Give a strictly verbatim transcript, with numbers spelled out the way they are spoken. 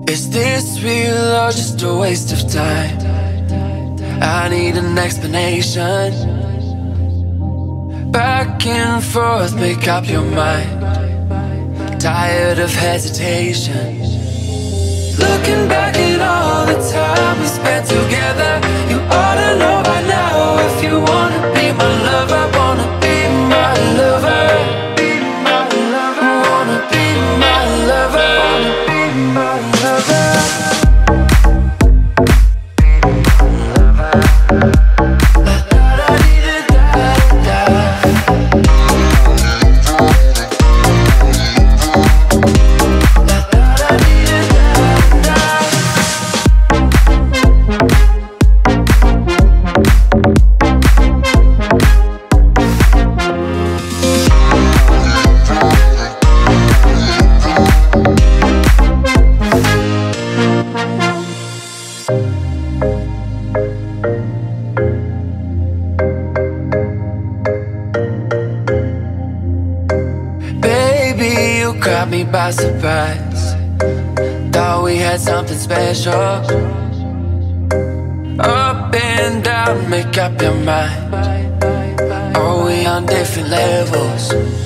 Is this real or just a waste of time? I need an explanation. Back and forth, make up your mind. Tired of hesitation. Looking back at all the time we spent together, you ought to know by now. If you wanna be my lover, wanna be my lover, be my lover, wanna be my lover, wanna be my lover. Caught me by surprise. Thought we had something special. Up and down, make up your mind. Are we on different levels?